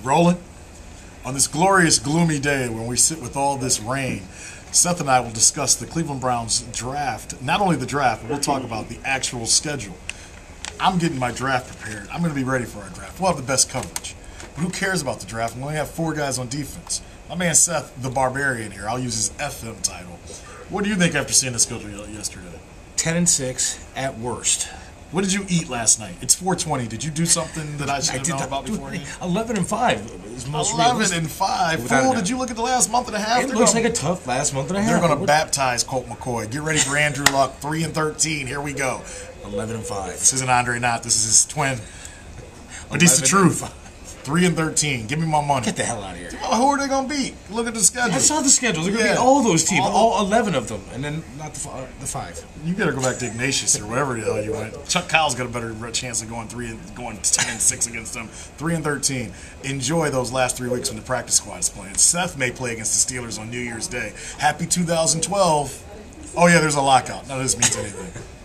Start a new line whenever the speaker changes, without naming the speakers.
Rolling? On this glorious, gloomy day when we sit with all this rain, Seth and I will discuss the Cleveland Browns draft. Not only the draft, but we'll talk about the actual schedule. I'm getting my draft prepared. I'm going to be ready for our draft. We'll have the best coverage. But who cares about the draft? We only have 4 guys on defense. My man Seth, the Barbarian here, I'll use his FM title. What do you think after seeing the schedule yesterday?
10-6 at worst.
What did you eat last night? It's 4:20. Did you do something that I should have known about beforehand?
11-5 is most
11-5. Fool, did you look at the last month and a half?
It looks like a tough last month and a half.
They're going to baptize Colt McCoy. Get ready for Andrew Luck. 3-13. Here we go.
11-5.
This isn't Andre Knott. This is his twin. But he's the truth. 3-13. Give me my money.
Get the hell out of here.
Who are they going to beat? Look at the schedule.
I saw the schedules. They're going to beat all those teams, all 11 of them, and then not the 5.
You got to go back to Ignatius or wherever the hell you went. Chuck Kyle's got a better chance of going 10-6 against them. 3-13. Enjoy those last 3 weeks when the practice squad is playing. Seth may play against the Steelers on New Year's Day. Happy 2012. Oh yeah, there's a lockout. None of this means anything.